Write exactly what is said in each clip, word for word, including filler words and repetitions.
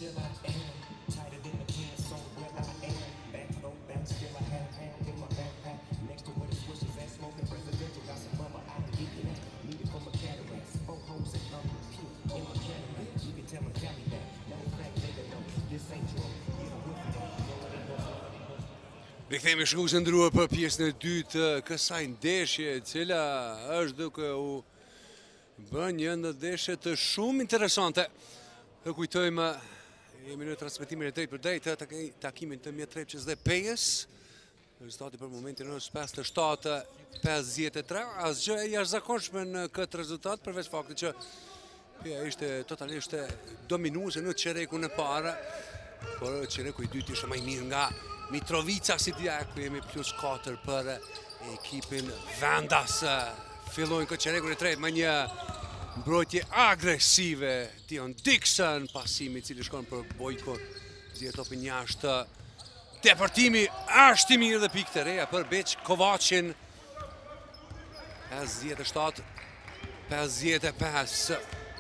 still I am. Tighter than the pants on where I am. Back low, back still I have hand in my backpack. Next to where the switches at, smoking presidential. Got some mama out of getting that. Needed for my cataracts. Four hoes and I'm pure in my Cadillac. You can tell my Cali back. Matter of fact, nigga, no, this ain't true. Get a whip it up. Rikthehemi shkues ndruar për pjesën e dytë të kësaj ndeshje, e cila është duke u bërë një ndeshje të shumë interesante. Të kujtojmë, jemi në transmetimin e drejt për drejt të takimin të Mjet Trepçës dhe Pejës. Rezultati për momentin është pesëdhjetë e shtatë pesëdhjetë e tre. Asgjë e jashtëzakonshme në këtë rezultat, përveç faktit që Peja ishte totalisht dominuese në çerekun e parë, por çereku i dytë ishte më i mirë nga Mitrovica si dia, ku jemi plus katër për ekipin vendas. Fillojnë këtë çerekun e tretë me një mbrojtje agresive. Dion Dixon, pasimi i cili shkon për Bojko, zgjedh topin jashtë. Deportimi është i mirë dhe pikë të reja për Beç Kovacin. pesëdhjetë e shtatë pesëdhjetë e pesë.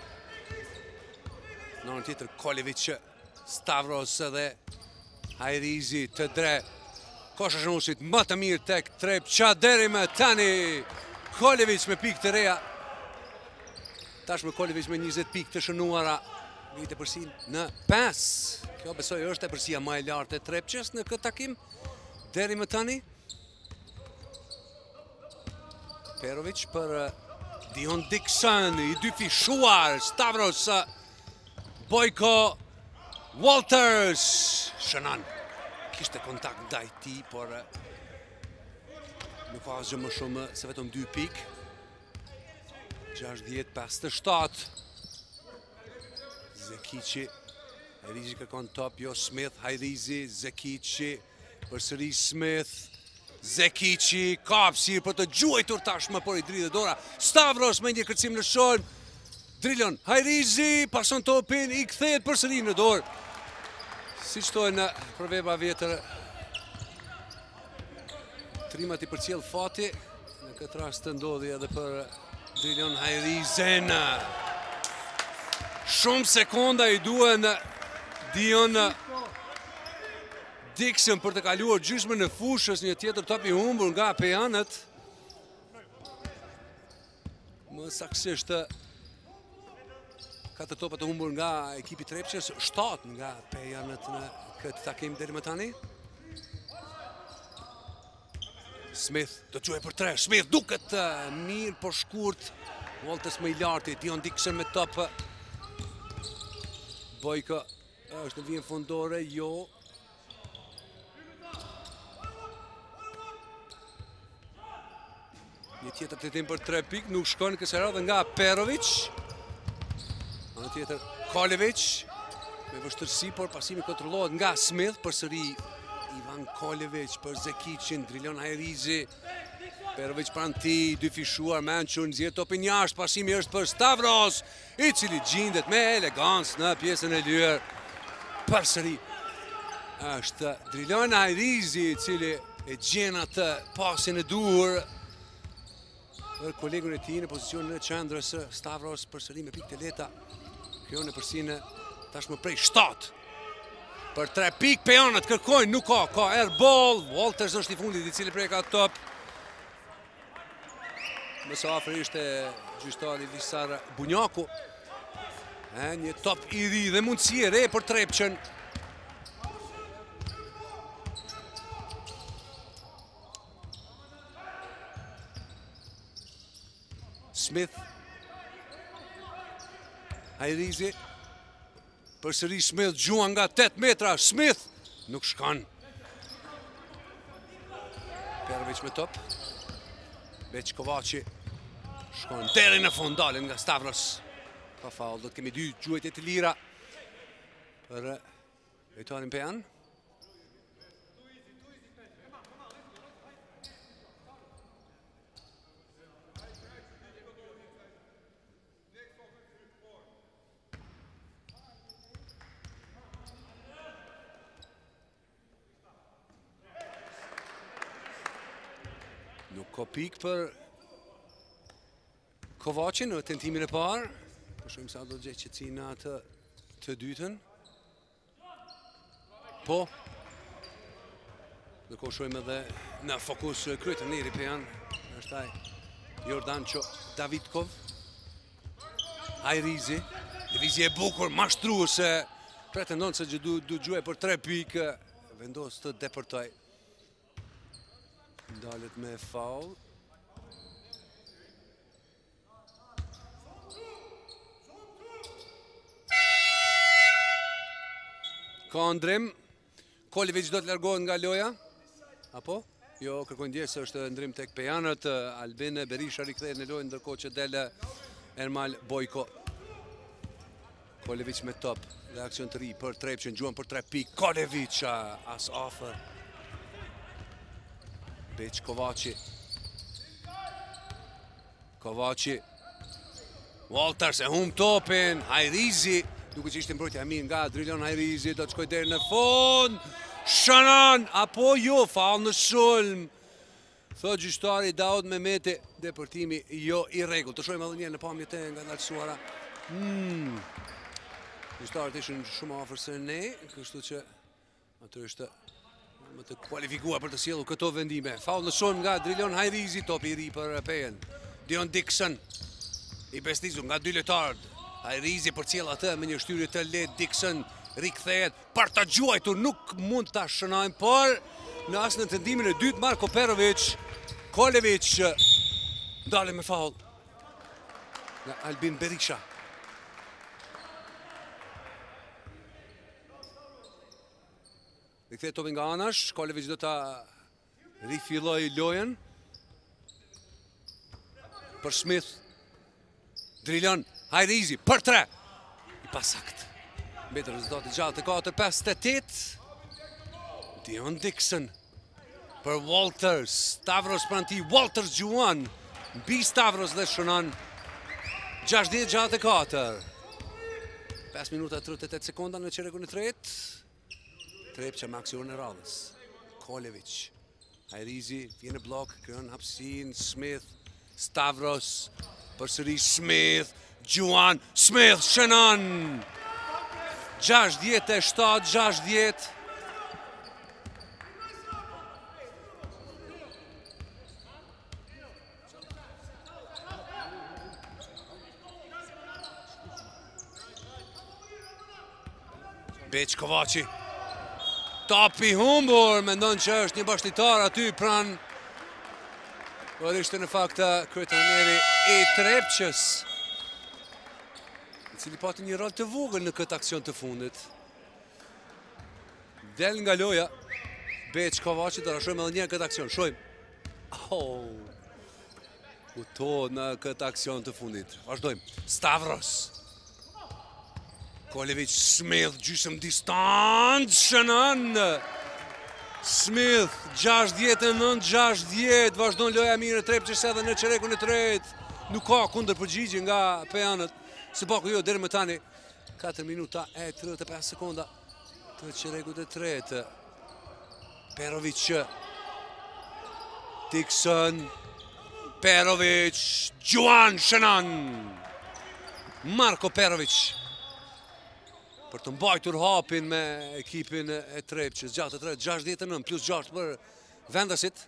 Në anën tjetër Kolevic, Stavros dhe Hajrizi të dre Kosha Shënusit më të mirë tek Trepça deri më tani. Kolevic me pikë të reja. Tashmë Kolevic me njëzet pikë të shënuara. Vite përsi në pesë. Kjo besoj është e përsia më e lartë e Trepçës në këtë takim deri më tani. Perovic për Dion Dixon, i dy fishuar, Stavros, Bojko, Walters, shënon. Kishte kontakt ndaj tij, por nuk ka asgjë më shumë se vetëm dy pikë. gjashtëdhjetë pesëdhjetë e shtatë. Zekici, Hajrizi kërkon top, jo Smith, Hajrizi, Zekici, përsëri Smith, Zekici, kapësir për të gjuajtur tashmë, por i dridhe dora. Stavros me një kërcim në shon. Drilon Hajrizi, pason topin, i kthehet përsëri në dorë. Si qëtojnë në përveba vjetër, trimat i përcjell fati, në këtë rast të ndodhi edhe për Drilon Hajrizin. Shumë sekonda i duen Dion Dixon për të kaluar gjysmën e fushës, një tjetër top i humbur nga pejanët. Më saktësisht katër topa të humbur nga ekipi Trepçës, shtatë nga pejanët në këtë takim deri më tani. Smith do të quajë për tre. Smith duket mirë por shkurt. Voltës më i lartë, Dion Dixon me top. Bojko është në vijën fundore, jo. Një tjetër të tim për tre pikë, nuk shkon kësaj radhe nga Perovic. Në tjetër Kolevic, me vështërsi, por pasimi kontrollohet nga Smith, përsëri Ivan Kolevic për Zekicin, Drilon Hajrizi, Perovic pranë tij, dy fishuar, Mençur nxjerr topin jashtë, pasimi është për Stavros, i cili gjendet me elegancë në pjesën e lyer. Përsëri është Drilon Hajrizi, i cili e gjen atë pasin e dur për kolegun e tij në pozicionin e qendrës. Stavros përsëri me pikë të lehta. Kjo në përsinë tashmë prej shtatë. Për tre pikë pejanët kërkojnë, nuk ka, ka airball. Walters është i fundit i cili preka top. Më së afër ishte gjyqtari Visar Bunjaku. Një top i ri dhe mundësi e re për Trepçën. Smith, Hajrizi, përsëri Smith gjuan nga tetë metra, Smith nuk shkan. Perovic me top, Beç Kovaci shkon deri në fund, dalin nga Stavros. Pa faul, do të kemi dy gjuajtje të lira për lojtarin pejan. Nuk ka pikë për Kovacin në tentimin e parë. Po shohim sa do të gjejë qetësi në atë të dytën. Po. Në koshojmë edhe në fokus kryetën njëri për janë. është taj Jordancho Davidkov. Hajrizi. Lëvizje e bukur, mashtruese. Pretendon se du, du gjuaj për tre pikë. Vendos të depërtoj. Dalet me faul. Ka ndrim. Kolevic do të largohet nga loja. Apo? Jo, kërkojnë ndjesë është ndrim tek pejanët. Albin Berisha rikthehet në lojë ndërkohë që del Ermal Bojko. Kolevic me top. Dhe aksion të ri për Trepçën, gjuan për tre pikë. Kolevic as offer. Beq Kovaci. Kovaci. Walters e hum topin. Hajrizi. Duke që ishte mbrojtja e mirë nga Drilon Hajrizi. Do të shkoj deri në fund. Shanan, apo jo, fal në sulm. Thot gjyqtari Daud Mehmeti, depërtimi jo i rregull. Të shohim edhe një herë në pamjet e nga lartësuara. Hmm. Gjyqtarët ishin shumë afër se ne, kështu që aty është më të kualifikuar për të sjellur këto vendime. Fal në sulm nga Drilon Hajrizi, topi i ri për Pejen. Dion Dixon i bestizur nga dy lojtarët. Hajrizi përcjell atë me një shtyrje të lehtë. Dixon rikthehet për të gjuajtur, nuk mund ta shënojmë, por në asë në tendimin e dytë Marko Perovic, Kolevic dale me faul nga Albin Berisha. Rikthehet topi nga anash, Kolevic do ta rifilloj lojen për Smith. Drilon Hajrizi për tre. I pasakt. Betë rezultati gjatë të katër pesë tetë. Dion Dixon për Walters. Stavros për anti. Walters gjuan. Mbi Stavros dhe shënon. gjashtëdhjetë gjatë të katër. pesë minuta tridhjet e tetë sekonda në çerkun e tretë. Trepça me aksionin e radhës. Kolevic. Hajrizi vjen në blok, krijon hapësinë. Smith. Stavros. Përsëri Smith. Gjuan. Smith shënon. gjashtëdhjetë e shtatë, gjashtëdhjetë. Beq Kovaci. Topi humbur, mendon që është një bashkëtar aty pran. Por ishte në fakt kryetari i Trepçës, i cili pati një rol të vogël në këtë aksion të fundit. Del nga loja Beq Kovaci, do ta shohim edhe një herë këtë aksion. Shohim. Oh. Uto në këtë aksion të fundit. Vazhdojmë. Stavros. Kolevic, Smith, gjysmë distancë, shënon. Smith, gjashtëdhjetë e nëntë gjashtëdhjetë, vazhdon loja mirë e Trepçës edhe në çerekun e tretë. Nuk ka kundër përgjigje nga pejanët. Së paku jo, deri më tani, katër minuta e tridhjetë e pesë sekonda të çerekut e tretë. Perovic, Dixon, Perovic, Gjuan shënon. Marko Perovic. Për të mbajtur hapin me ekipin e Trepçës, gjatë të tretë, gjashtëdhjetë e nëntë plus gjashtë për vendasit.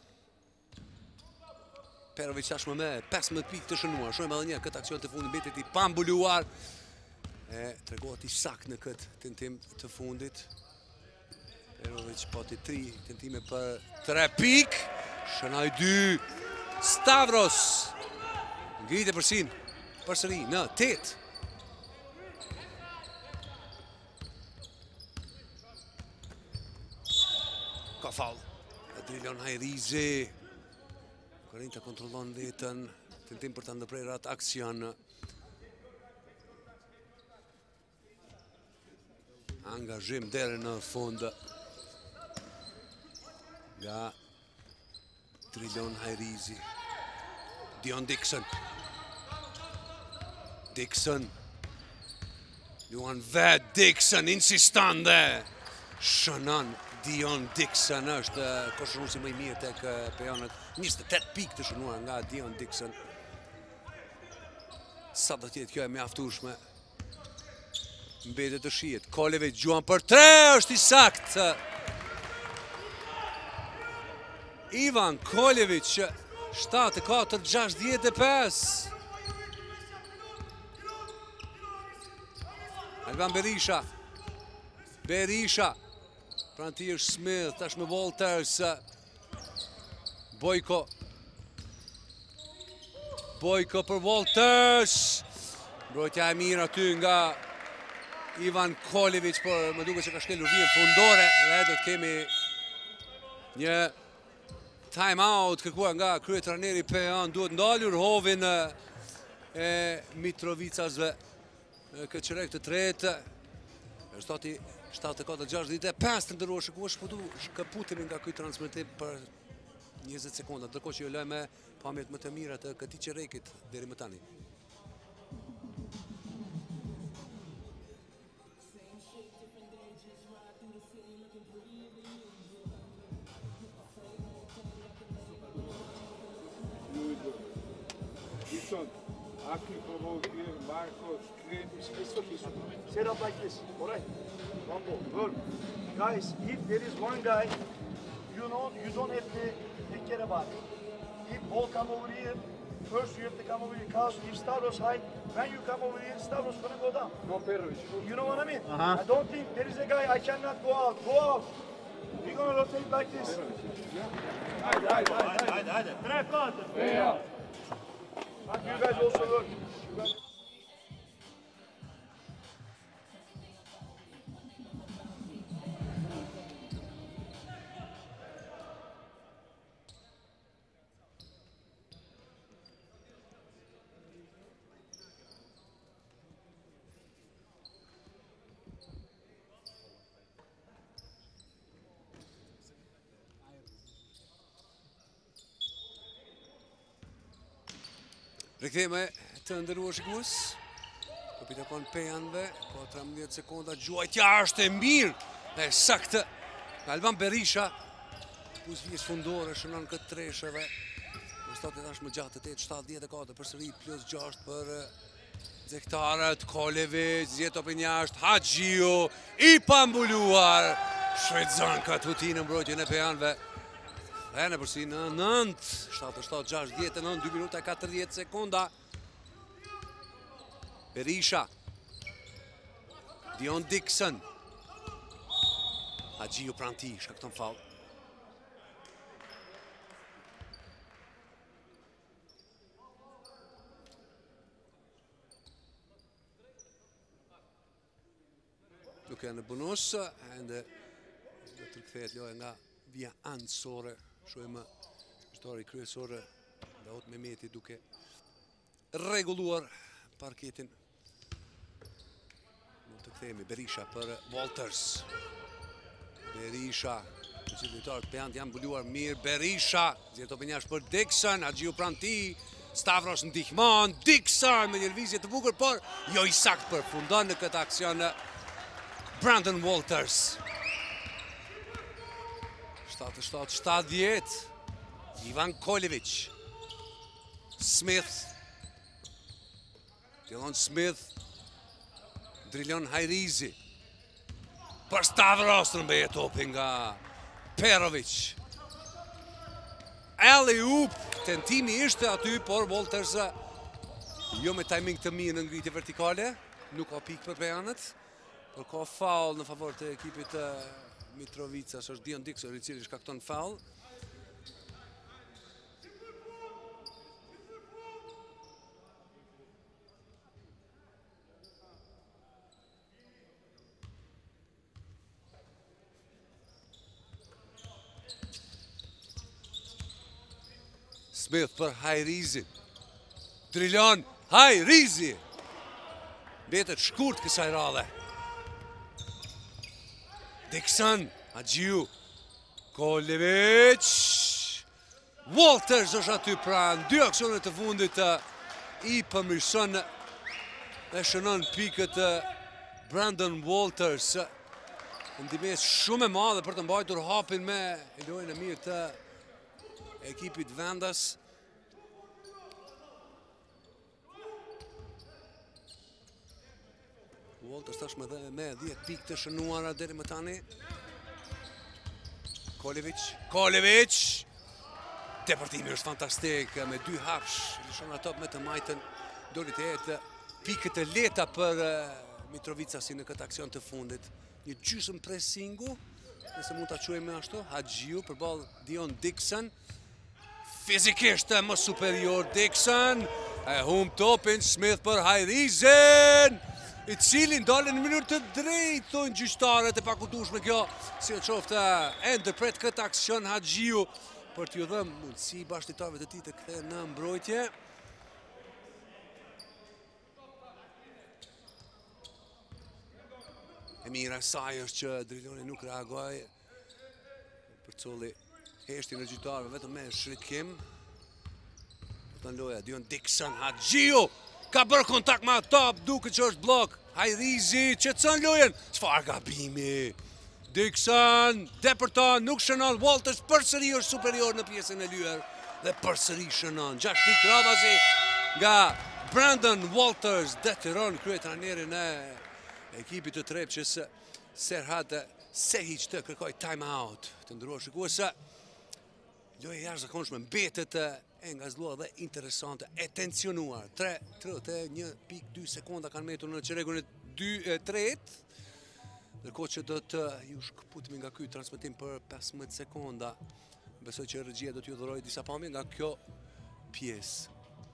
Perovic tashmë me pesëmbëdhjetë pikë të shënuar. Shohim edhe një këtë aksion të fundit, mbetet i pambuluar. E tregohet i sakt në këtë tentim të fundit. Perovic pati tri tentime për tre pikë. Shënoi dy. Stavros ngritet përsin përsëri në tetë. Ka faul. Drilon Hajrizi. Kërrin të kontrollon vetën. Tentim për të ndërprerë atë aksion. Angazhim deri në fund nga Drilon Hajrizi. Dion Dixon. Dixon. Luan vet Dixon insiston dhe shënon. Dion Dixon është koshëruesi më i mirë tek pejanët. njëzet e tetë pikë të shënuar nga Dion Dixon. Sa do të jetë kjo e mjaftueshme Mbetet të shihet. Kolevic gjuan për tre, është i saktë. Ivan Kolevic, shtatë katër gjashtëdhjetë e pesë. Alban Berisha. Berisha. Pranë ti është Smith, tash me Walters. Bojko. Bojko për Walters. Mbrojtja e mirë aty nga Ivan Kolevic, por më duket se ka shkelur vijën fundore dhe do të kemi një time out kërkuar nga kryetrajneri Pejan. Duhet ndalur hovin e Mitrovicasve këtë qerek të tretë. Rezultati shtatë katër gjashtëdhjetë e pesë të ndërruar shikues, po du shkëputemi nga ky transmetim për njëzet sekonda, ndërkohë që ju lëmë pamjet më të mira të këtij qerekit deri më tani. Aki provoke here, Marcos, Kremis, Set up like this, all right? One ball, good. Guys, if there is one guy, you know, you don't have to take care about it. If ball come over here, first you have to come over here, because if Stavros high, when you come over here, Stavros gonna go down. No Perovic. You know what I mean? Uh-huh. I don't think there is a guy, I cannot go out, go out. We're gonna rotate like this. Haydi, haydi, haydi, haydi, haydi. Track out. Yeah. But you guys also learn. You guys... Riktheme të ndëruar shikues. Kapitakon Pejanve, po tridhjetë sekonda gjuajtja është e mirë, e saktë. Alban Berisha, pus vjes fundore shënon këtë treshëve. Rezultati tashmë gjatë tetë shtatëdhjetë e katër përsëri plus gjashtë për zektarët. Kolevic, zjeto për jashtë, Haxhiu i pambuluar. Shfrytëzon këtë hutinë mbrojtjen e Pejanve. E në përsi në nëntë, shtatë shtatë gjashtëdhjetë e nëntë, dy minuta e katërdhjetë sekonda. Berisha. Dion Dixon. Haxhiu pranë tij, shkakton faull. Duke në bonus, ende do të rikthehet loja nga via ansore. Shohim shtori kryesor Daut Mehmeti duke rregulluar parketin. Mund të kthehemi Berisha për Walters. Berisha, qytetarët Pejan janë mbuluar mirë. Berisha, zjeto për jashtë për Dixon, Haxhiu pranë tij, Stavros ndihmon, Dixon me një lëvizje të bukur, por jo i saktë përfundon në këtë aksion Brandon Walters. shtatë shtatë shtatëdhjetë. Ivan Kolevic. Smith. Dylan Smith. Drilon Hajrizi. Për Stavros në mbeje topi nga Perovic. Alley-oop. Tentimi ishte aty, por Walters jo me timing të mirë në ngritje vertikale. Nuk ka pikë për Pejanët, por ka foul në favor të ekipit të Mitrovicas, është Dion Dixon i cili shkakton faull. Smith për Hajrizi. Drilon Hajrizi. Mbetet shkurt kësaj radhe. Dixon, Haxhiu, Kolevic, Walters është aty pranë, dy aksionet të fundit i përmirëson dhe shënon pikët Brandon Walters. Ndimes shumë e madhe për të mbajtur hapin me lojën e mirë të ekipit vendas. Walters tashmë dhe me dhjetë pikë të shënuara deri më tani. Kolevic, Kolevic! Depërtimi është fantastik, me dy hapsh, lëshon ato me të majtën, doli të jetë pikët e leta për Mitrovica si në këtë aksion të fundit. Një gjysmë pressingu, nëse mund ta quajmë ashtu, Haxhiu përballë Dion Dixon. Fizikisht më superior Dixon, e humb topin Smith për Hajrizin, i cili ndalën në mënyrë të drejtë, thonë gjyqtarët, e pakudueshme kjo, si e qoftë e ndërpret këtë aksion Haxhiu për t'ju dhënë mundësi bashkëtarëve të tij të kthehen në mbrojtje. E mira saj është që Driloni nuk reagoi, përcolli heshti në gjyqtarëve vetëm me shrikim. Të në loja, Dion Dixon, Haxhiu ka bërë kontakt me top, duke që është blok. Hajrizi, qetëson lojën, çfarë gabimi. Dixon, depërton, nuk shënon, Walters përsëri është superior në pjesën e lyer dhe përsëri shënon. gjashtë pikë radhazi nga Brandon Walters, detyron kryetrajnerin e ekipit të Trepçës Serhat Sehic të kërkoj time out. Të nderuar shikues, loja jashtëzakonshme mbetet e ngazëlluar dhe interesante, e tensionuar. tre tridhjet e një pikë dy sekonda kanë mbetur në çerekun e tretë. Ndërkohë që do të ju shkëputemi nga ky transmetim për pesëmbëdhjetë sekonda. Besoj që regjia do t'ju dhurojë disa pamje nga kjo pjesë.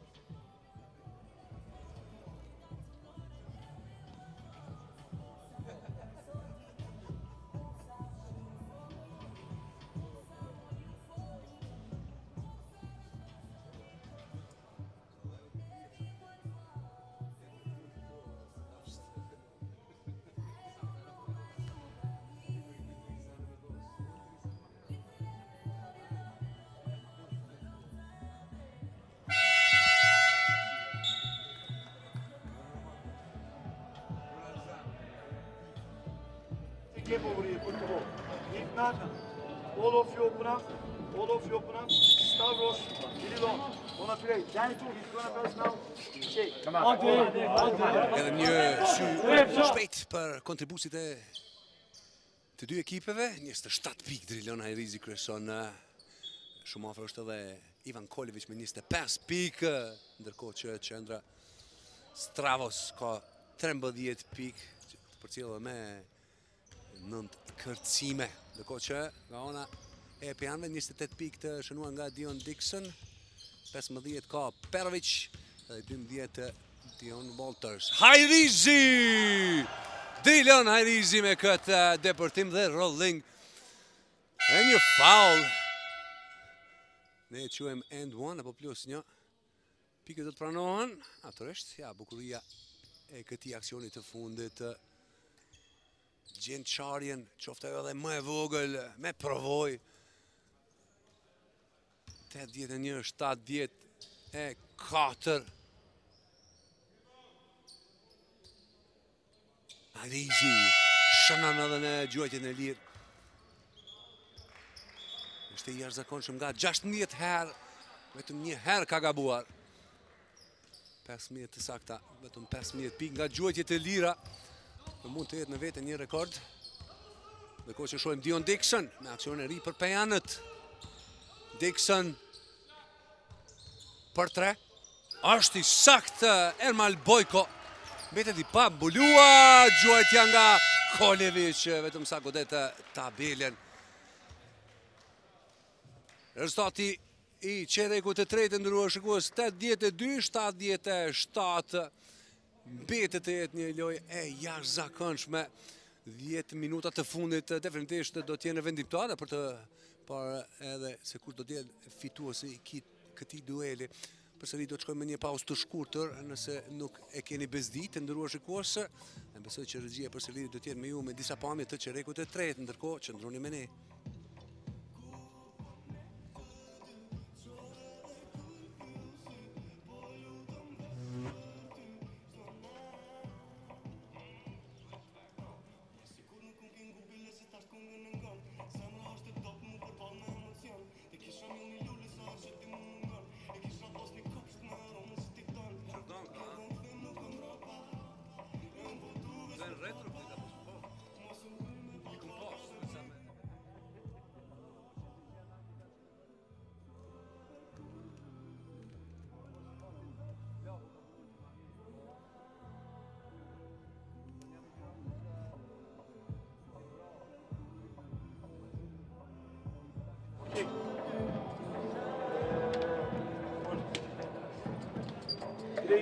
Game over here, put the ball. If not, all of you open up, all of you open up. Stavros, Kirilov, wanna play. Danny too, he's gonna pass now. Şey, Edhe një sy shpejt për kontributit e të dy ekipeve. njëzet e shtatë pikë Drilon Hajrizi kryeson. Shumë afër është edhe Ivan Kolevic me njëzet e pesë pikë, ndërkohë që qendra Stravos ka trembëdhjetë pikë, të përcjellë me nëntë kërcime. Ndërkohë që nga ona e Epianëve njëzet e tetë pikë të shënuar nga Dion Dixon, pesëmbëdhjetë ka Perovic dhe dymbëdhjetë Dion Walters. Hajrizi! Drilon Hajrizi me këtë depërtim dhe rolling. E një foul. Ne e quajmë end one apo plus një. Pikët do të pranohen. Natyrisht, ja, bukuria e këtij aksioni të fundit. Gjen qarjen, qoftë ajo edhe më e vogël, me provoj. tetëdhjetë e një, shtatëdhjetë e katër. Hajrizi shënon edhe në gjuajtjen e lirë. Është i jashtëzakonshëm nga gjashtëdhjetë herë, vetëm një herë ka gabuar. pesëmbëdhjetë të sakta, vetëm pesëmbëdhjetë pikë nga gjuajtjet e lira. Mund të jetë në vete një rekord. Ndërkohë që shohim Dion Dixon me aksion e ri për Pejanët. Dixon për tre. Është i saktë Ermal Bojko. Mbetet i pa mbuluar, gjuajtja nga Kolevic, vetëm sa godet tabelen. Rezultati i çerekut të tretë ndëruar shikues tetëdhjetë e dy shtatëdhjetë e shtatë. Mbetet të jetë një lojë e jashtëzakonshme. dhjetë minuta të fundit definitivisht do të jenë vendimtare për të parë edhe se kush do të jetë fituesi i këtij dueli. Përsëri do të shkojmë në një pauzë të shkurtër, nëse nuk e keni bezditë, ndëruar shikues. Ne besoj që regjia përsëri do të jetë me ju me disa pamje të çerekut të tretë, ndërkohë qëndroni me ne.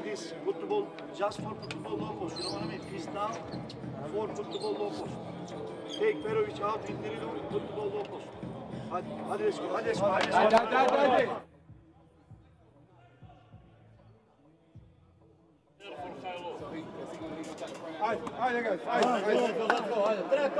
this football just for football locals. You know what I mean? This now for football locals. Take Perovic out, indirelim football locals. Hadi, hadi let's go, hadi let's go, hadi let's go. Hadi hadi hadi hadi. Haydi, haydi guys, haydi, haydi.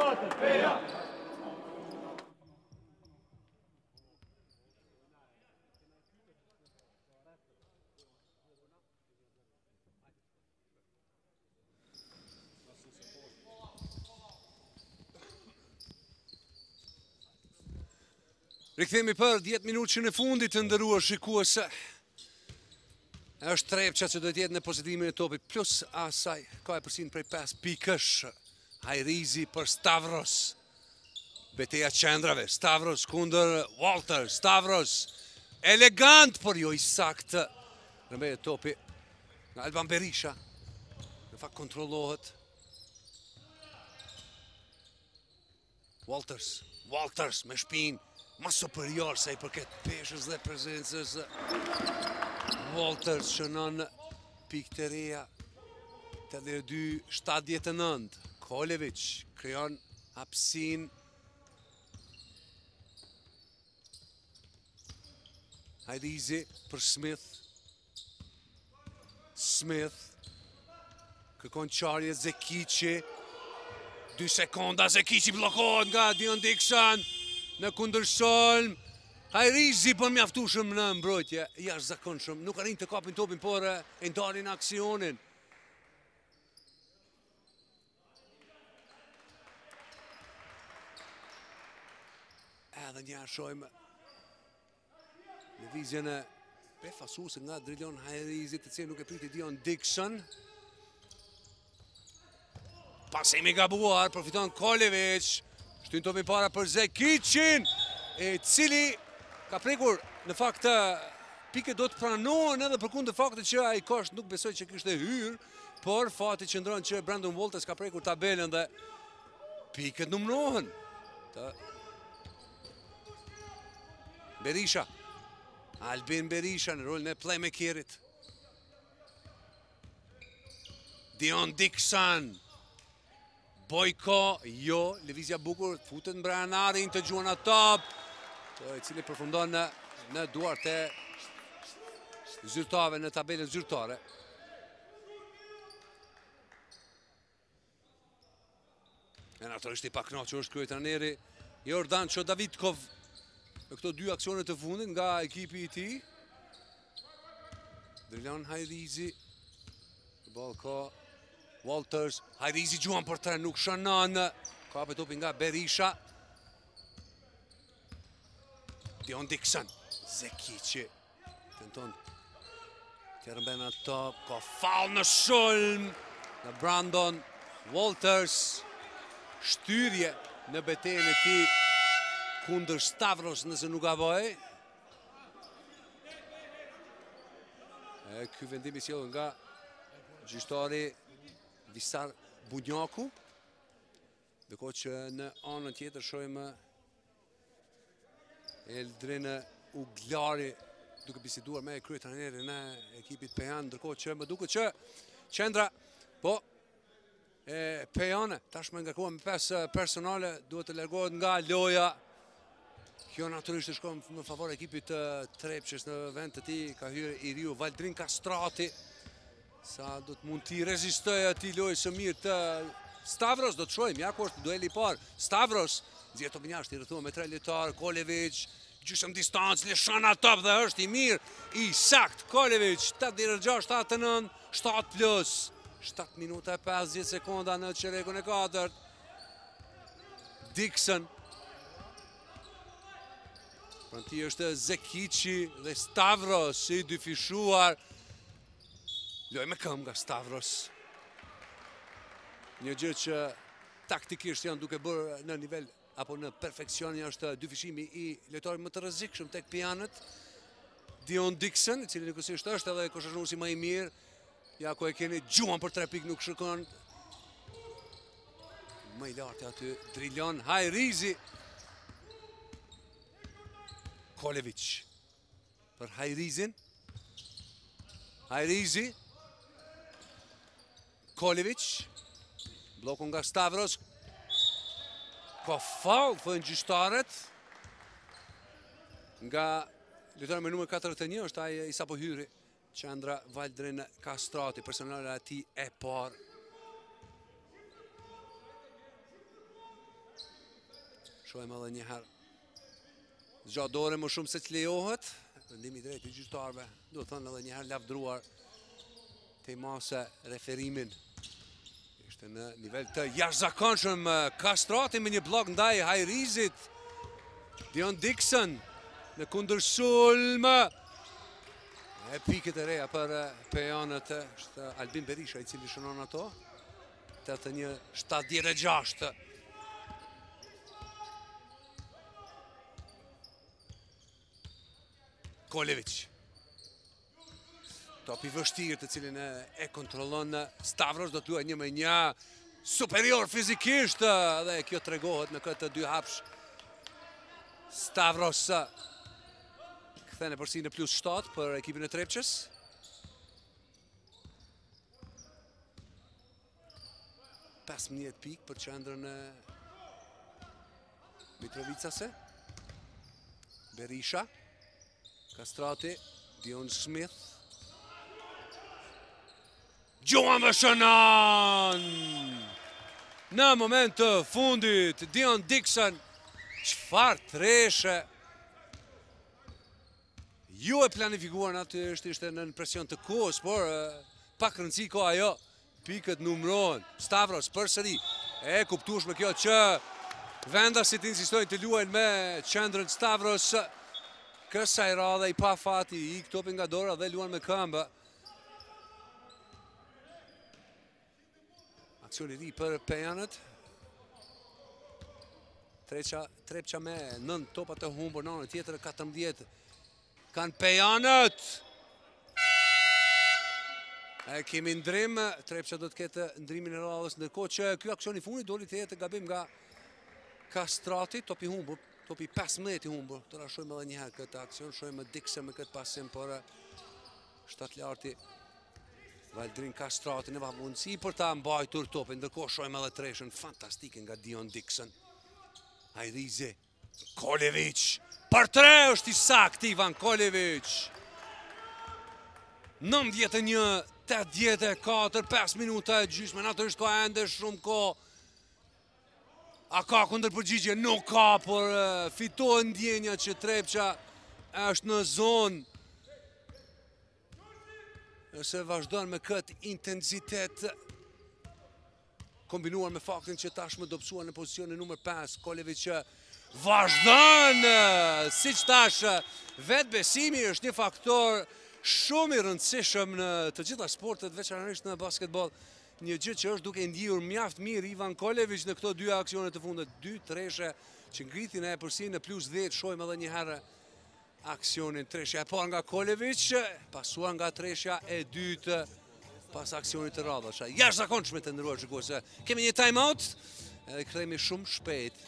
Rikthemi për dhjetë minutë në fundit të ndëruar shikuese. Është Trepça që do të jetë në pozitivimin e topit, plus asaj ka e përsin prej pesë pikësh. Hajrizi për Stavros. Beteja qendrave, Stavros kundër Walter, Stavros. Elegant, por jo i saktë. Rëmbej e topi nga Alban Berisha. Në fakt kontrollohet. Walters, Walters me shpinë. Ma superior se i përket peshës dhe prezencës. Walters shënon pikë të reja të dhe dy shtatëdhjetë e nëntë. Kolevic krijon hapësinë. Hajrizi për Smith. Smith kërkon qarje Zekici. dy sekonda Zekici bllokohet nga Dion Dixon. Në kundërshëlm, Hajrizi për mjaftueshëm në mbrojtje, jashtëzakonshëm, nuk arrin të kapin topin, por e ndalin aksionin. Edhe një shojmë lëvizjen e befasuese nga Drilon Hajrizi, të cilin nuk e priti Dion Dixon. Pasimi gabuar, përfiton Kolevic. Shtyn topin para për Zekicin, e cili ka prekur në fakt pike do të pranohen edhe për kundër faktit që ai kosh nuk besoj që kishte hyrë, por fati qëndron që Brandon Walters ka prekur tabelën dhe piket numërohen. Berisha, Albin Berisha në rolin e playmakerit. Dion Dixon. Bojko, jo, lëvizja bukur, futet në Branarin të gjuan atë top, i cili përfundon në, në duart e zyrtave në tabelën zyrtare. E natyrisht i pakënaqur është kryetari Jordan Çodavitkov me këto dy aksione të fundit nga ekipi i tij. Drilon Hajrizi, Bojko, Walters, Hajrizi gjuan për tre, nuk shënon, kapet topi nga Berisha. Dion Dixon, Zekici, tenton të rëmben atë top, ka fall në shulm në Brandon Walters, shtyrje në betejën e tij kundër Stavros nëse nuk gaboj. E ky vendim i sjellur nga gjyqtari Visar Bunjaku, ndërkohë që në anën tjetër shohim Eldrin Uglari duke biseduar me kryetarin e ekipit Pejan, ndërkohë që më duket që qendra po e Pejane tashmë ngarkuar me pesë personale duhet të largohet nga loja. Kjo natyrisht shkon në favor ekipit të Trepçës në vend të tij ka hyrë i riu Valdrin Kastrati. Sa do të mund t'i rezistoj ati lojë së mirë të Stavros, do të shojmë, ja ku është dueli i parë. Stavros, zjetë topin jashtë, i rrëthua me tre lojtar, Kolevic, gjysëm distancë, lëshon atë top dhe është i mirë, i sakt, Kolevic, tetëdhjetë gjashtë, shtatë nëntë, shtatë plus, shtatë minuta e pesëdhjetë sekonda në çerekun e katërt. Dixon. Pranti është Zekici dhe Stavros, i dy fishuar. Loj me këm nga Stavros. Një gjë që taktikisht janë duke bërë në nivel apo në perfekcion është dyfishimi i lojtarit më të rrezikshëm tek Pijanët. Dion Dixon, i cili njëkohësisht është edhe koshërnuesi më i mirë. Ja ku e keni gjuan për tre pikë nuk shkon. Më i lartë aty Drilon Hajrizi. Kolevic për Hajrizin. Hajrizi Kolevic. Blokon nga Stavros. Ka fall, thënë gjyqtarët. Nga lojtari me numër katërdhjetë e një është ai i sapo hyri. Qendra Valdrin Kastrati, personale ati e parë. Shohim edhe një herë. Zgjatë dore më shumë se që lejohet. Vendimi drejt i gjyqtarëve. Do të thënë edhe një herë lavdruar te mase referimin. Ishte në nivel të jashtëzakonshëm Kastrati me një blok ndaj Hajrizit. Dion Dixon në kundër sulm. E pikët e reja për pejanët është Albin Berisha i cili shënon ato. tetëdhjetë e një shtatëdhjetë e gjashtë. Kolevic. Top i vështirë të cilin e kontrollon Stavros, do të duhet një me një superior fizikisht dhe kjo tregohet në këtë dy hapsh. Stavros këthene përsi në plus shtatë për ekipin e Trepqës. pesëmbëdhjetë pikë për qendrën e Mitrovicase. Berisha. Kastrati, Dion Smith. Gjuan dhe shënon! Në moment të fundit, Dion Dixon, qëfar treshe. Ju e planifikuar natyrisht ishte në presion të kohës, por pak rëndësi ko ajo, pikët numërohen. Stavros përsëri, e kuptueshme kjo që vendasit insistojnë të luajnë me qendrën Stavros. Kësaj radhe i pa fati, i këtopin nga dora dhe luan me këmbë. Aksion i ri për pejanët. Trepqa me nënt topat të humbur, nënë tjetër katërmbëdhjetë. Kanë pejanët. E kemi ndrim, Trepqa do të ketë ndrimin e radhës, ndërkohë që kjo aksion i fundit doli të jetë gabim nga Kastrati, topi humbur. Topi pesëmbëdhjetë i humbur, të rashojmë edhe njëherë këtë aksion, shojmë Dixon me këtë pasim, por shtatlarti Valdrin Kastrati në mundësi për ta mbajtur topin, ndërkohë shojmë edhe treshën fantastike nga Dion Dixon. Hajrizi, Kolevic, për tre është i saktë Ivan Kolevic. nëntëdhjetë e një, tetëdhjetë e katër, pesë minuta e gjysmë, natyrisht ka ende shumë kohë. A ka kundër përgjigje? Nuk ka, por fitohen ndjenja që Trepqa është në zonë. Nëse vazhdojnë me këtë intensitet, kombinuar me faktin që tashmë dobësuar në pozicionin numër pesë, Kolevic vazhdojnë, si që tashë, vetë besimi është një faktor shumë i rëndësishëm në të gjitha sportet, veçanërisht në basketball. Një gjë që është duke ndjur mjaft mirë Ivan Kolevic në këto dy aksionet të fundet, dy treshe që ngritin e përsi në plus dhjetë, shojmë edhe një herë aksionin treshja e parë nga Kolevic, pasuar nga treshja e dytë pas aksionit të radhës. Jashtëzakonshme të ndëruar shikuese. Kemi një time out, edhe kthehemi shumë shpejt.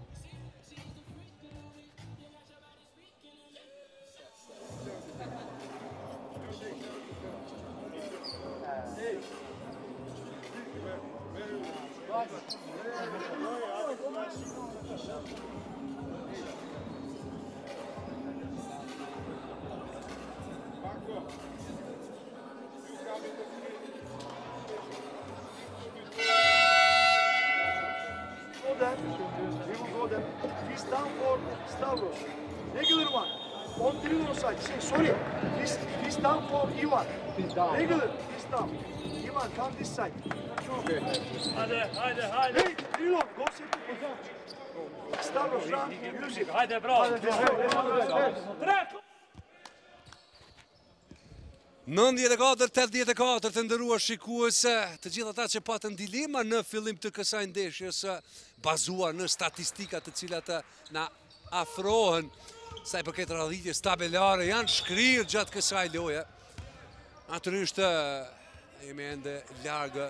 We will go there. He's down for Stavros. Regular one. On the side. Say, sorry. He's, he's down for Ivan. He's down. Regular. He's down. Ivan, come this side. Okay. Haydi, haydi, haydi. Hey, reload. Go set the position. Stavros, run. Music. Haydi, bravo. nëntëdhjetë e katër tetëdhjetë e katër të ndëruar shikuese, të gjithë ata që patën dilema në fillim të kësaj ndeshjes, bazuar në statistikat të cilat na afrohen sa i përket radhitjes tabelare, janë shkrirë gjatë kësaj loje. Natyrisht jemi ende largë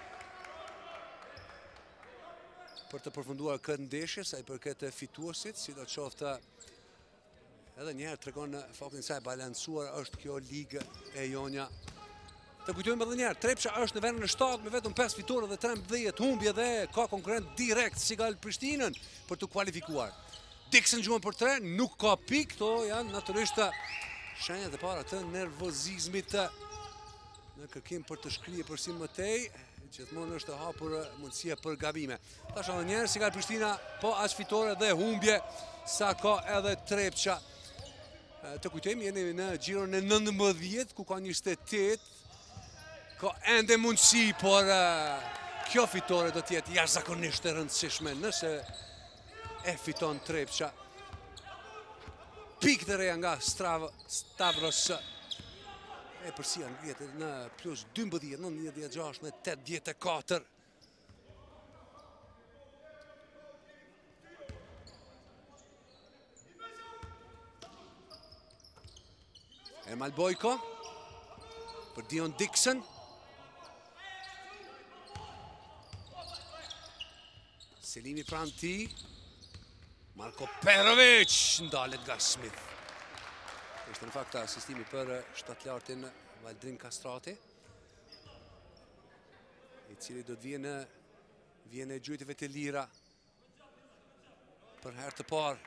për të përfunduar këtë ndeshje, sa i përket fituesit, si do qoftë edhe njëherë tregon faktin sa e balancuar është kjo ligë e Jonja Të kujtojmë edhe njerë, Trepsha është në vendin e shtatë me vetëm pesë fitore dhe trembëdhjetë humbje dhe ka konkurrent direkt si Gal Prishtinën për të kualifikuar. Dixon gjuan për tre, nuk ka pik, to janë natyrisht shenjat e para të nervozizmit në kërkim për të shkrije për si mëtej, gjithmonë është hapur mundësia për gabime. Tash edhe njerë si Gal Prishtina, po as fitore dhe humbje, sa ka edhe Trepsha. Të kujtojmë, jeni në gjiron e nëntëmbëdhjetë, ku ka njëzet e tetë, ka ende mundësi, por kjo fitore do tjetë jashtëzakonisht e rëndësishme nëse e fiton Trepsha. Pik të reja nga Stavros e përsia ngrihet në plus dymbëdhjetë, nëntëdhjetë e gjashtë, në tetëdhjetë e katër. Ermal Bojko për Dion Dixon. Selimi pranë ti. Marko Perovic ndalet nga Smith. Ishte në fakt asistimi për shtatlartin Valdrin Kastrati, i cili do të vjene vjene gjujtëve të lira për herë të parë.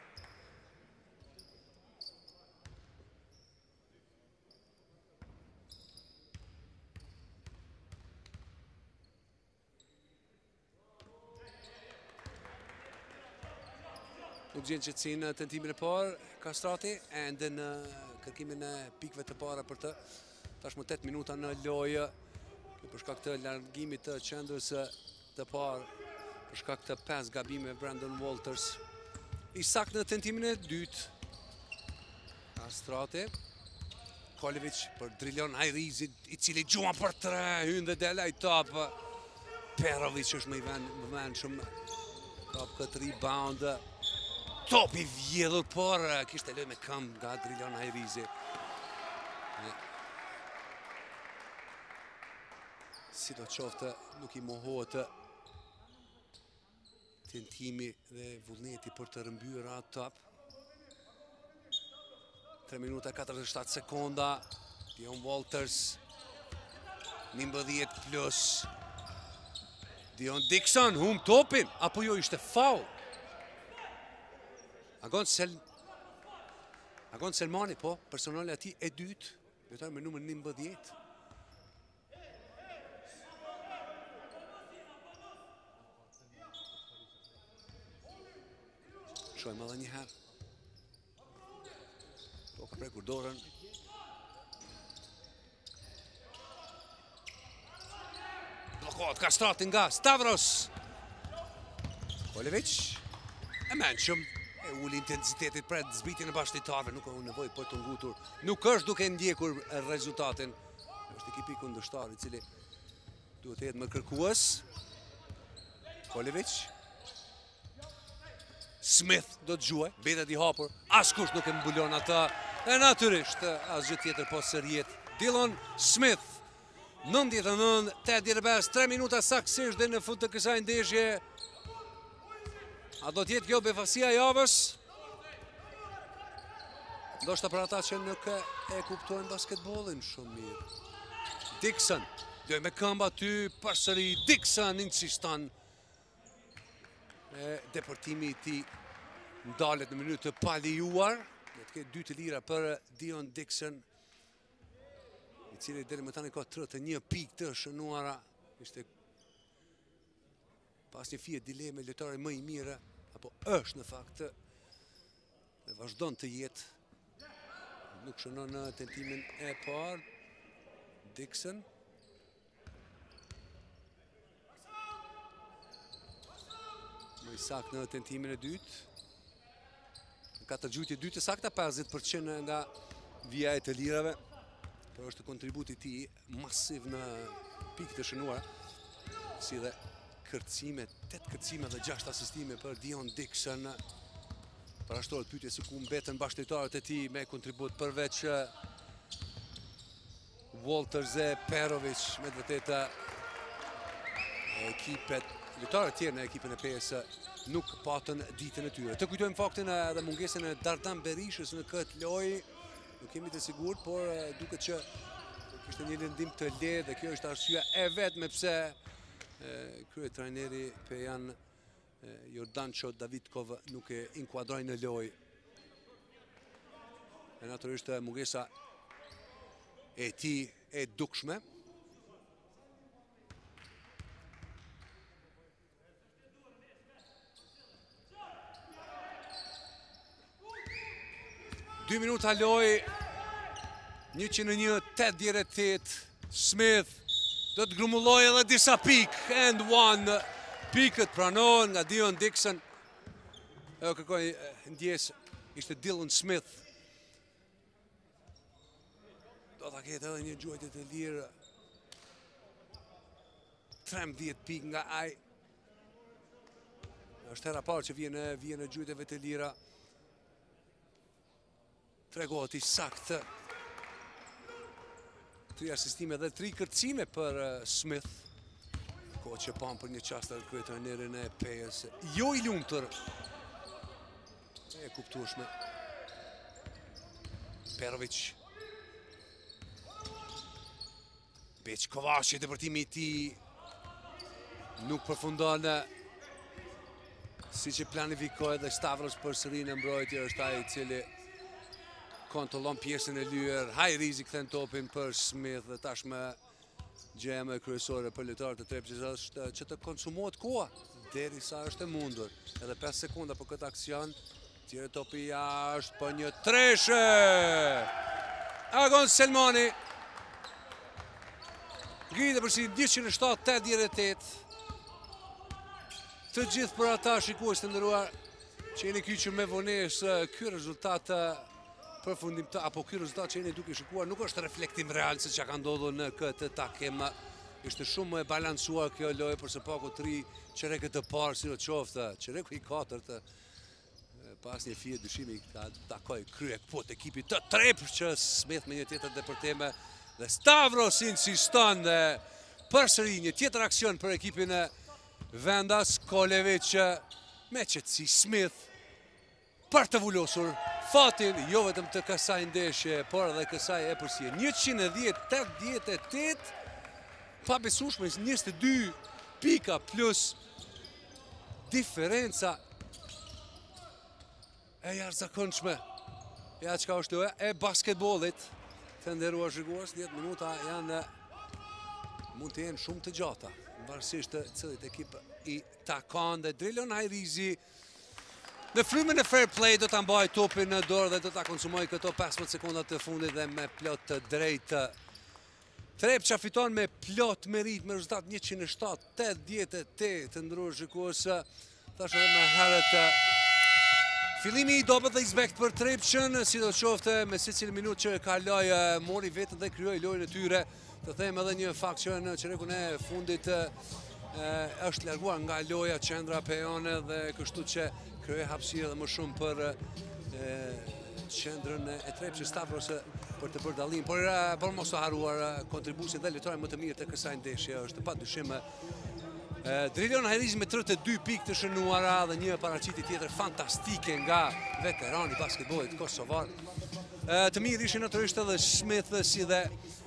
Nuk gjenë qëtësin në tentimin e parë, Kastrati, ende në kërkimin e pikve të para për të. Tashmë tetë minuta në lojë, për shkak të largimit të qendrës të parë, për shkak të pesë gabime Brandon Walters. I saktë në tentimin e dytë, Kastrati, Kolevic për Drilion Hajrizi, i cili gjuan për tre, hynë dhe dela i top. Perovic është më i vëmendshëm, kap këtë rebound. Top i vjedhur, por kishte lojë me këmbë nga Drilion Hajrizi. Si do qoftë, nuk i mohohet tentimi dhe vullneti për të rëmbyer atë top. tre minuta katërdhjetë e shtatë sekonda. Dion Walters, njëmbëdhjetë plus. Dion Dixon, hum topin, apo jo ishte faul? Agon, Sel... Agon Selmani, po, personale ati e dytë, lojtar me numër njëmbëdhjetë. Shojmë edhe një herë. Po ka prekur dorën. Blokohet Kastrati nga Stavros. Kolevic, e menqëm. E uli intensitetit për zbritjen e bashkëtarëve, nuk ka nevojë për të ngutur. Nuk është duke ndjekur rezultatin. Është ekipi kundërshtar i cili duhet të jetë më kërkues. Kolevic. Smith do të gjuaj, betet i hapur. Askush nuk e mbulon atë. E natyrisht asgjë tjetër po sërjet. Dylan Smith. nëntëdhjetë e nëntë, tetëdhjetë e pesë, tre minuta saktësisht dhe në fund të kësaj ndeshje. A do tjetë kjo befasia javës? Ndoshta për ata që nuk e kuptojnë basketbolin shumë mirë. Dixon, djoj me këmba ty, përsëri Dixon insiston. E deportimi ti ndalet në minutë të palijuar. Do të ketë dy të lira për Dion Dixon, i cili deri më tani ka tridhjetë e një pikë të shënuara. Ishte pas një fije dileme lojtari më i mirë, apo është në fakt, dhe vazhdon të jetë. Nuk shënon në tentimin e parë. Dixon. Më i saktë në tentimin e dytë. Në katër gjujtje dytë e sakta, pesëdhjetë përqind nga vija e të lirave. Por është kontributi ti masiv në pikë të shënuara, si dhe kërcime, tetë kërcime dhe gjashtë asistime për Dion Dixon. Parashtrohet pyetje se ku mbetën bashkëtarët e tij me kontribut përveç Walters e Perovic, me të vërtetë ekipet, lojtarët tjerë në ekipën e pesë nuk patën ditën e tyre. Të kujtojmë faktin edhe mungesën e Dardan Berishës në këtë lojë. Nuk kemi të sigurt, por duket që Ishte një lëndim të lehtë dhe kjo është arsyeja e vetme pse kryetrajneri Pejan Jordancho Davidkov nuk e inkuadroi në lojë. E natyrisht mungesa e tij e dukshme. dy minuta lojë, njëqind e një, tetëdhjetë e tetë, Smith do të grumulloj edhe disa pik, and one, pikët pranohen nga Dion Dixon, e kërkoj ndjes, ishte Dylan Smith, do ta ketë edhe një gjuajtje të lirë, trembëdhjetë pik nga ai, është hera parë që vjen vjen në gjuajtjeve të lira, tregohet i saktë. Tri asistime dhe tri kërcime për Smith. Ko që pam për një qast të kryetrajnerin e Pejës. Jo i lumtur. E kuptueshme. Perovic. Beq Kovaci, depërtimi i tij nuk përfundon si që planifikohet dhe Stavros përsëri në mbrojtje është ai i cili kontrollon pjesën e lyer, high rizik kthen topin për Smith dhe tashmë gjëja më kryesore për lojtarët e Trepçës është që të konsumohet koha derisa është e mundur. Edhe pesë sekonda për këtë aksion, tjerë topi jashtë për një treshe. Agon Selmani. Ngrihet përsi njëqind e shtatë tetëdhjetë e tetë. Të gjithë për ata shikues të nderuar që jeni kyçur me vonesë, ky rezultat përfundim të, apo ky rezultat që jeni duke shikuar nuk është reflektim real se çka ka ndodhur në këtë takim. Ishte shumë e balancuar kjo lojë për së paku tri çereket të parë, si do të qoftë, çereku i katërt pas një fije dyshimi ka takoj krye këput ekipit të Trepçës, Smith me një tjetër depërteme dhe Stavros insiston dhe përsëri një tjetër aksion për ekipin e Vendas Kolevic me qetësi Smith për të vullosur fatin, jo vetëm të kësaj ndeshje, por edhe kësaj e përsie. njëqind e dhjetë tetëdhjetë e tetë, pa besueshme njëzet e dy pika plus diferenca e jashtëzakonshme. Ja çka është loja e basketbollit. Të nderuar shikues, dhjetë minuta janë mund të jenë shumë të gjata, varësisht të cilit ekip i takon dhe Drilon Hajrizi në frymën e fair play do ta mbajë topin në dorë dhe do ta konsumojë këto pesëmbëdhjetë sekonda të fundit dhe me plot të drejtë. Trepça fiton me plot merit me rezultat njëqind e shtatë tetëdhjetë e tetë, të nderuar shikues. Tash edhe më herët fillimi i dobët dhe i zbekt për Trepçën, sidoqoftë me secilë minutë që kaloi mori vetën dhe krijoi lojën e tyre. Të them edhe një fakt që në çerekun e fundit është larguar nga loja qendra Pejone dhe kështu që krijoi hapësirë dhe më shumë për qendrën e Trepçës Stavros për të bërë dallim, por por mos të haruar kontribusin dhe lojtarë më të mirë të kësaj ndeshje është padyshim Drilon Hajrizi me tridhjetë e dy pikë të shënuara dhe një paraqitje tjetër fantastike nga veterani i basketbollit kosovar. Të mirë ishin natyrisht edhe Smith si dhe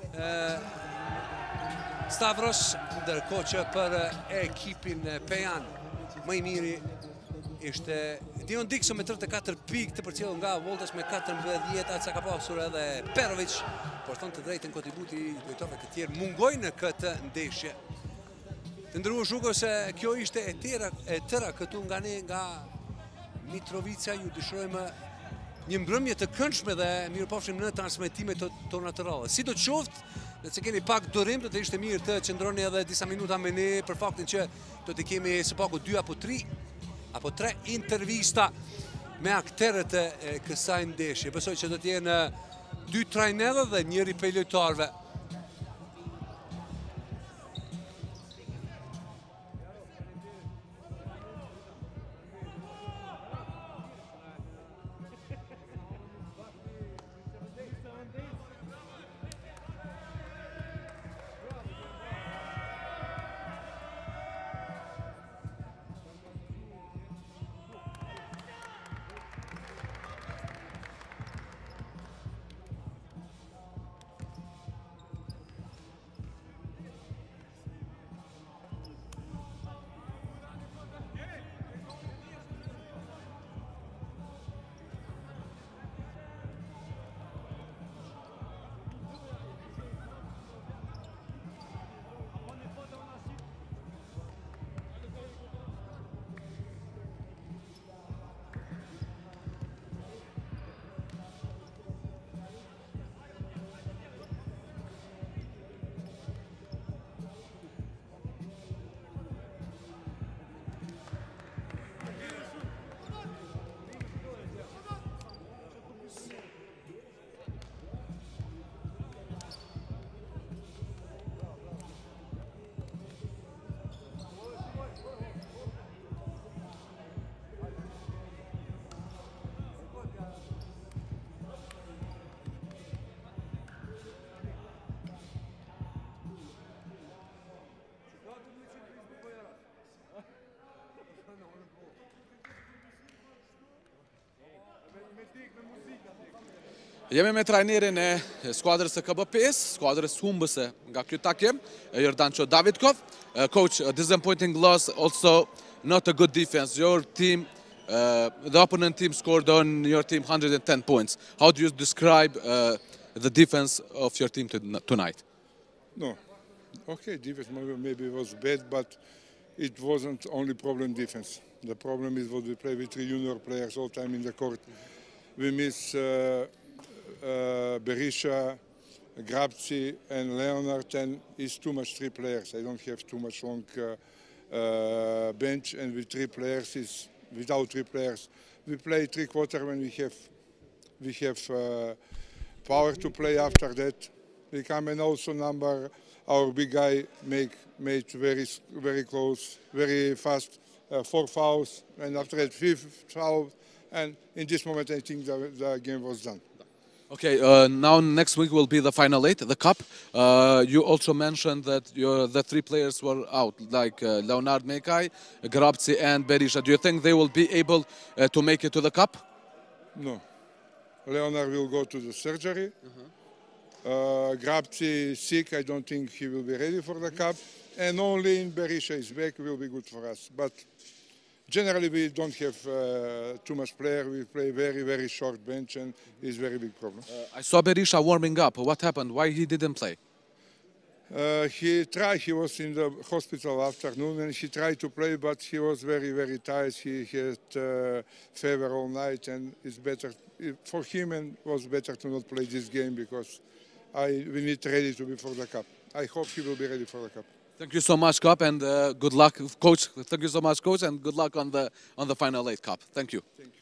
Stavros, ndërkohë që për ekipin Pejan më i miri ishte Dion Dixon me tridhjetë e katër pikë të përcjellur nga Voltas me katërmbëdhjetë, atë ka pasur edhe Perovic, por thënë të drejtën kontributi i lojtarëve të tjerë mungoi në këtë ndeshje. Të nderuar shikues, se kjo ishte e tëra e tëra këtu nga ne nga Mitrovica, ju dëshirojmë një mbrëmje të këndshme dhe mirupafshim në transmetimet tona të radhës. Sidoqoftë, nëse keni pak durim, do të ishte mirë të qëndroni edhe disa minuta me ne për faktin që do të kemi së paku dy apo tri apo tre intervista me akterët e kësaj ndeshje. Besoj që do të jenë dy trajnerë dhe njëri prej lojtarëve. Jemi me trajnerin e skuadrës së K B pesë, skuadrës humbëse nga ky takim, Jordancho Davidkov. Uh, coach, a disappointing loss, also not a good defense. Your team, uh, the opponent team scored on your team one hundred ten points. How do you describe uh, the defense of your team to- tonight? No. Okay, defense maybe maybe was bad, but it wasn't only problem defense. The problem is what we play with three junior players all time in the court. We miss uh, uh, Berisha, Grabci, and Leonard, and it's too much three players. I don't have too much long uh, uh, bench, and with three players is without three players. We play three quarter when we have we have uh, power to play after that. We come and also number our big guy make made very very close, very fast, uh, four fouls, and after that fifth foul, and in this moment I think the, the game was done. Okay, uh, now next week will be the final eight, the cup. Uh, you also mentioned that your, the three players were out, like uh, Leonard Mekai, Grabci, and Berisha. Do you think they will be able uh, to make it to the cup? No, Leonard will go to the surgery. Uh, Grabci is sick. I don't think he will be ready for the cup. And only in Berisha is back will be good for us. But generally we don't have uh, too much player. We play very, very short bench and it's very big problem. I saw Berisha warming up. What happened? Why he didn't play? Uh, he tried, he was in the hospital afternoon and he tried to play, but he was very, very tired. He had uh, fever all night and it's better, for him and was better to not play this game because I, we need ready to be for the cup. I hope he will be ready for the cup. Thank you so much, Cup, and uh, good luck, Coach. Thank you so much, Coach, and good luck on the on the final eight, Cup. Thank you. Thank you.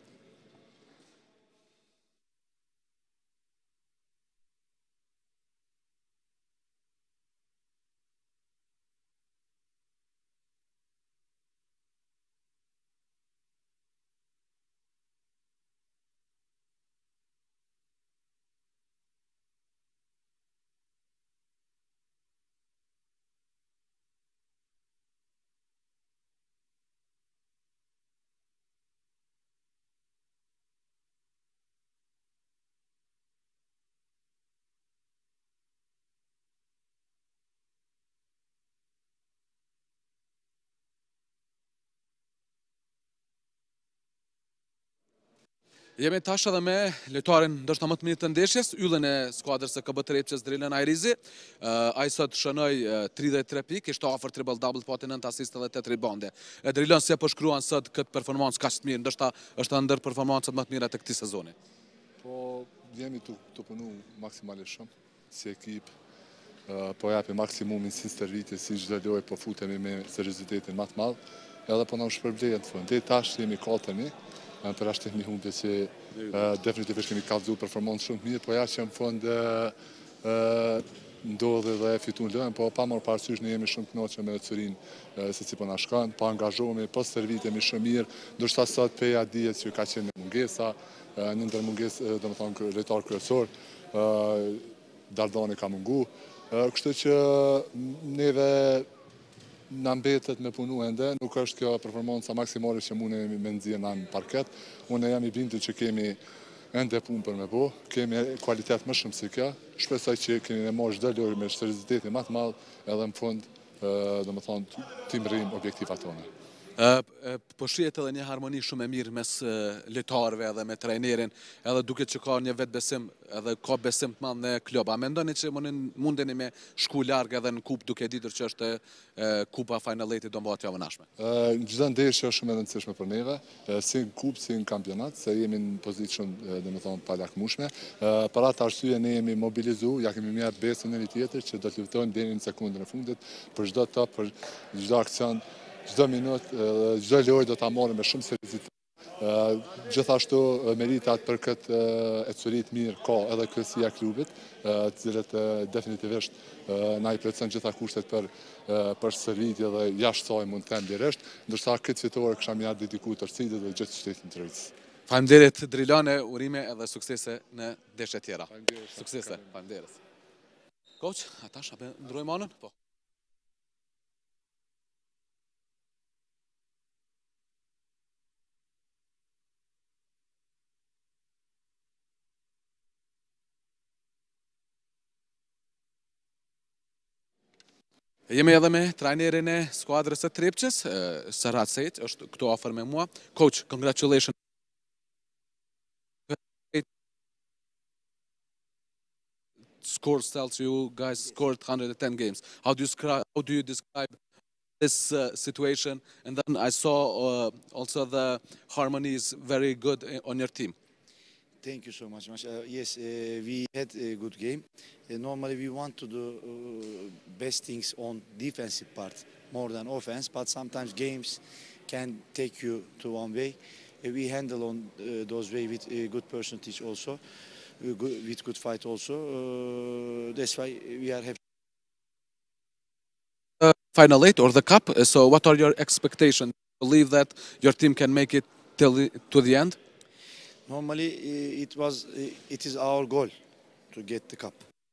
Jemi tash edhe me lojtarin ndoshta më të mirë të ndeshjes, yllën e skuadrës së K B Trepçës Drilan Ajrizi. Uh, ai sot shënoi uh, tridhjetë e tre pikë, ishte afër triple double, pati nëntë asiste dhe tetë ribande. E Drilan si e përshkruan sot këtë performancë kaq të mirë, ndoshta është ndër performancat më të mira të këtij sezoni. Po jemi të, të punu maksimalisht shumë si ekip. Uh, po japim maksimumin si stërvitje, si çdo lojë, po futemi me seriozitetin më të madh. Edhe po na shpërblejen të fund. Deri tash jemi katërmi. Për ashtë një humbje që uh, definitivisht kemi kallëzu performancë shumë mirë, po ja që në fund uh, uh, ndodhe dhe fitun lojën, po pa marrë parasysh ne jemi shumë kënaqur me Curin uh, se si po na shkon, pa angazhohemi, po servitemi shumë mirë, ndoshta sot peja dihet që ka qenë mungesa, uh, në ndër mungesë, uh, domethënë lojtar kryesor, uh, Dardani ka mungu, uh, kështu që neve në mbetet me punu ende, nuk është kjo performanca maksimale që mune me nëzirë në parket. Unë jam i bindur që kemi ende punë për me bo, kemi kualitet më shumë se kjo. Shpresoj që kemi në marrë çdo lojë me seriozitetin më të madh, edhe në fund, do më thonë, të rrim objektivat tona. Uh, po shihet edhe një harmoni shumë e mirë mes uh, lojtarëve edhe me trajnerin, edhe duket që ka një vetë besim, edhe ka besim të madh në klub. A mendoni që mundeni me shku larg edhe në kupë duke ditur që është uh, kupa Final Eight do mbahet javën ardhshme? Uh, Çdo ndeshje është shumë e rëndësishme për neve, uh, si në kupë, si në kampionat, se jemi në pozicion, uh, domethënë, pa lakmueshme. Uh, për atë arsye ne jemi mobilizuar, ja kemi marrë besën njëri tjetër që do të luftojmë deri në sekondën e fundit për çdo top, për çdo aksion. Çdo minutë, çdo lojë do ta marrim me shumë seriozitet. Gjithashtu meritat për këtë e curit mirë ka edhe kryesia e klubit, të cilët definitivisht na i plotëson gjitha kushtet për për servitje dhe jashtë saj mund të them direkt, ndërsa këtë fitore kisha më dedikuar tërësitë dhe gjithë shtetit të Tirancës. Faleminderit Drilane, urime edhe suksese në ndeshje tjera. Suksese, faleminderit. Coach, atash apo ndrojmë anën? Po. Jemi edhe me trajnerin e skuadrës së Tripçës, Serhat Sejt, është këtu afër me mua. Coach, congratulations. Scores tells you guys scored one hundred ten games. How do you describe, how do you describe this uh, situation? And then I saw uh, also the harmony is very good on your team. Thank you so much. Mash. Uh, yes, uh, we had a good game. Uh, normally we want to do uh, best things on defensive part more than offense, but sometimes games can take you to one way. Uh, we handle on uh, those way with a good percentage also, uh, good, with good fight also. Uh, that's why we are happy. Uh, final eight or the cup. Uh, so what are your expectations? Believe that your team can make it till the, to the end? Normally, it was, it is our goal to get the cup.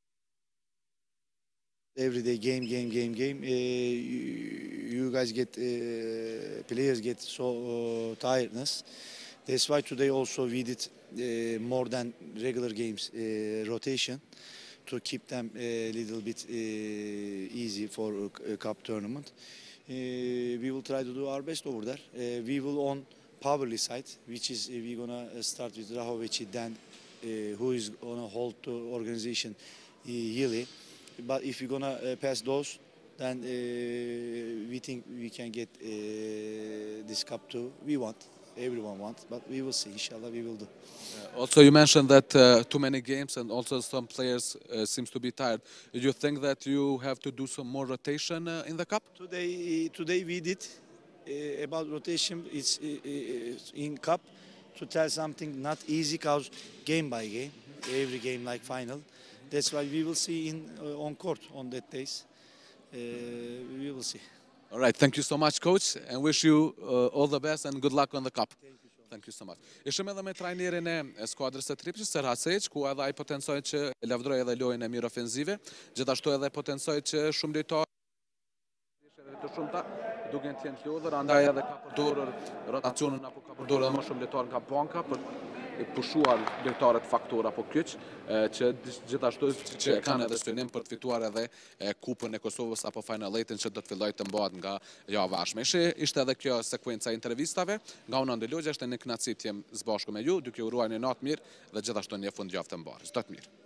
Every day, game, game, game, game. Uh, you, you guys get, uh, players get so uh, tiredness. That's why today also we did uh, more than regular games uh, rotation to keep them a little bit uh, easy for a cup tournament. Uh, we will try to do our best over there. Uh, we will on Powerly side, which is uh, we're gonna start with Rahovici, then uh, who is gonna hold the organization uh, yearly. But if we're gonna uh, pass those, then uh, we think we can get uh, this cup too. We want, everyone wants, but we will see. Inshallah, we will do. Uh, also, you mentioned that uh, too many games, and also some players uh, seems to be tired. Do you think that you have to do some more rotation uh, in the cup? Today, today we did. Uh, about rotation, it's uh, uh, in cup to tell something not easy cause game by game, every game like final. That's why we will see in uh, on court on that days. Uh, we will see. All right, thank you so much, coach, and wish you uh, all the best and good luck on the cup. Thank you so much. Ishim edhe me trajnerin e skuadrës së Tripçës, Serhat Sejt, ku edhe ai potencoi që lavdroi edhe lojën e mirë ofensive, gjithashtu edhe potencoi që shumë lojtarë të shumta duke të jenë lodhur, andaj edhe ka përdorur rotacionin apo ka përdorur edhe më shumë lojtarë nga banka për të pushuar lojtarët faktor apo kyç, që gjithashtu që kanë edhe synim për të fituar edhe kupën e Kosovës apo Final Eight-in që do të fillojë të mbahet nga java e ardhshme. Ishte edhe kjo sekuenca e intervistave nga Unë Ande Logja, është një kënaqësi të jem së bashku me ju, duke uruar një natë mirë dhe gjithashtu një fundjavë të mbarë. Çdo të mirë.